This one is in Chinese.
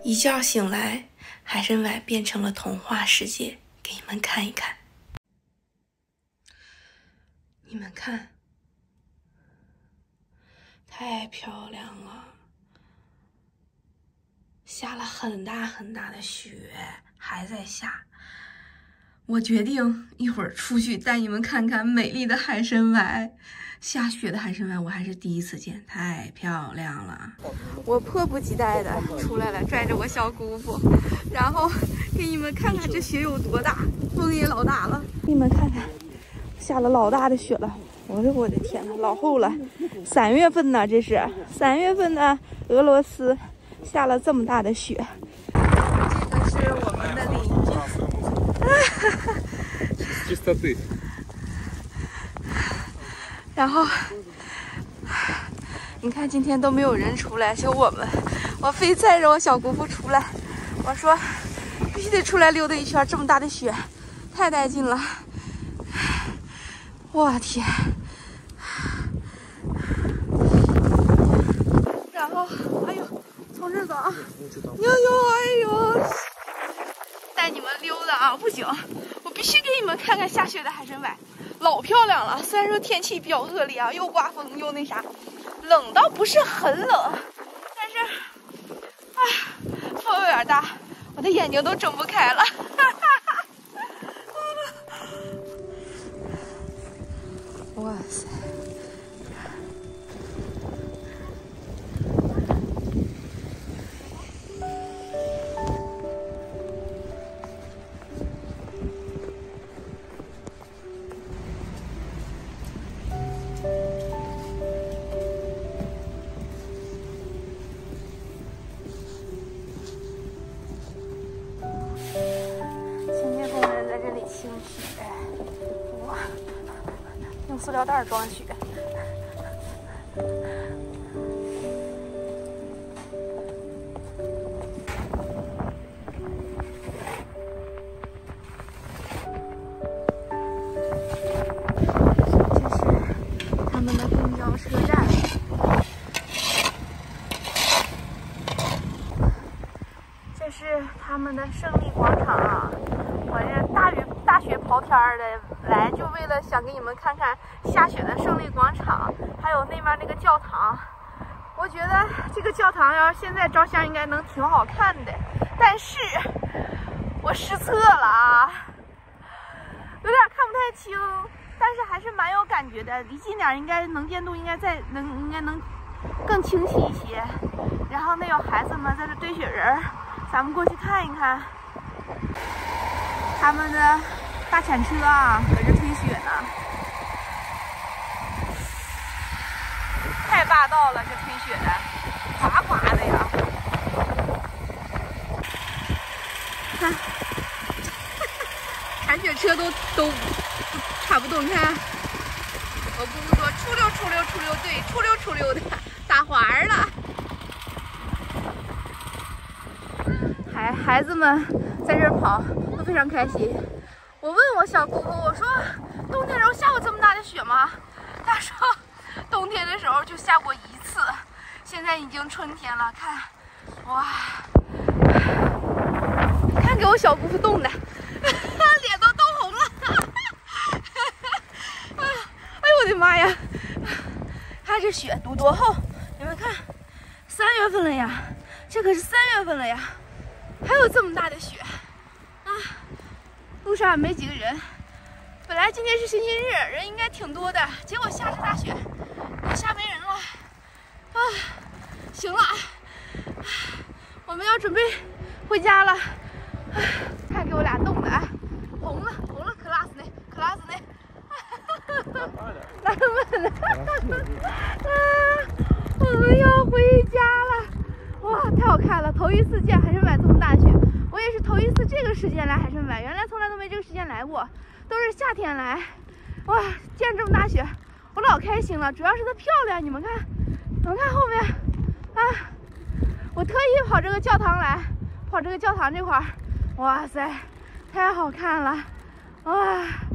一觉醒来，海参崴变成了童话世界，给你们看一看。你们看，太漂亮了，下了很大很大的雪，还在下。我决定一会儿出去带你们看看美丽的海参崴。下雪的海参崴我还是第一次见，太漂亮了。我迫不及待的出来了，拽着我小姑父，然后给你们看看这雪有多大，风也老大了。给你们看看，下了老大的雪了，我的天呐，老厚了。3月份呢，这是3月份的俄罗斯下了这么大的雪。这个是我们的邻居。然后你看今天都没有人出来，就我们，我非载着我小姑父出来，我说必须得出来溜达一圈，这么大的雪太带劲了，我天。然后哎呦，从这儿走啊，哎呦，带你们溜达啊，不行，我必须给你们看看下雪的海参崴，老漂亮了。虽然说天气比较恶劣啊，又刮风又那啥，冷倒不是很冷，但是风有点大，我的眼睛都睁不开了。哇塞！清雪，哇！用塑料袋装雪。这是他们的公交车站。这是他们的胜利广场啊！我这大雪刨天儿的来，就为了想给你们看看下雪的胜利广场，还有那边那个教堂。我觉得这个教堂要是现在照相应该能挺好看的，但是我失策了啊，有点看不太清，但是还是蛮有感觉的。离近点应该能见度应该能更清晰一些。然后那有孩子们在这堆雪人，咱们过去看一看。他们的大铲车啊，搁这推雪呢，太霸道了！这推雪的，哗哗的呀！看，铲雪车都差不多。你看，我姑姑说出溜，对，出溜的，打滑了。孩子们在这儿跑。都非常开心。我问我小姑姑，我说冬天的时候下过这么大的雪吗？她说冬天的时候就下过1次，现在已经春天了。看，哇，看给我小姑父冻的，脸都冻红了。哎呦我的妈呀！看这雪堵多厚，你们看，3月份了呀，这可是3月份了呀，还有这么大的雪。路上也没几个人，本来今天是星期日，人应该挺多的，结果下着大雪，也下没人了。啊，行了，我们要准备回家了。看给我俩冻的，红了，可拉死呢，难闻了。我们要回家了，哇，太好看了，头一次见海参崴这么大雪。我也是头一次这个时间来海参崴，原来从来都没这个时间来过，都是夏天来。哇，见这么大雪，我老开心了，主要是它漂亮。你们看后面啊，我特意跑这个教堂来，跑这个教堂这块儿，哇塞，太好看了，哇！